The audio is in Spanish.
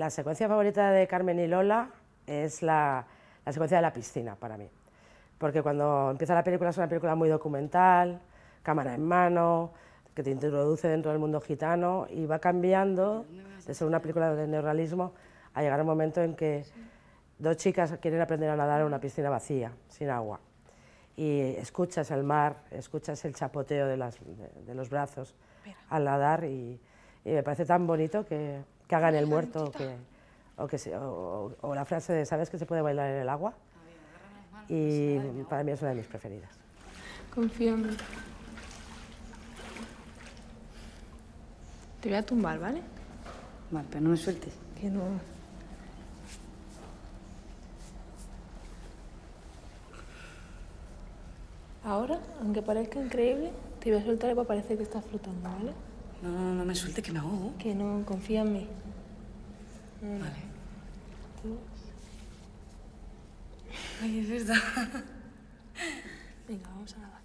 La secuencia favorita de Carmen y Lola es la secuencia de la piscina para mí, porque cuando empieza la película es una película muy documental, cámara en mano, que te introduce dentro del mundo gitano y va cambiando de ser una película de neorrealismo a llegar a un momento en que dos chicas quieren aprender a nadar en una piscina vacía, sin agua, y escuchas el mar, escuchas el chapoteo de los brazos al nadar y me parece tan bonito que hagan el muerto o la frase de ¿sabes que se puede bailar en el agua? Y para mí es una de mis preferidas. Confía en mí. Te voy a tumbar, ¿vale? Vale, pero no me sueltes. Que no. Ahora, aunque parezca increíble, te voy a soltar y va a parecer que estás flotando, ¿vale? No me sueltes, que me ahogo. Que no, confía en mí. Vale. 2. Ay, es verdad. Venga, vamos a nadar.